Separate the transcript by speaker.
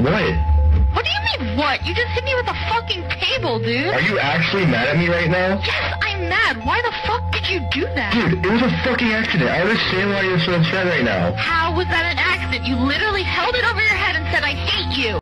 Speaker 1: What?
Speaker 2: What do you mean, what? You just hit me with a fucking table, dude.
Speaker 1: Are you actually mad at me right now?
Speaker 2: Yes, I'm mad. Why the fuck did you do that?
Speaker 1: Dude, it was a fucking accident. I understand why you're so upset right now.
Speaker 2: How was that an accident? You literally held it over your head and said, I hate you.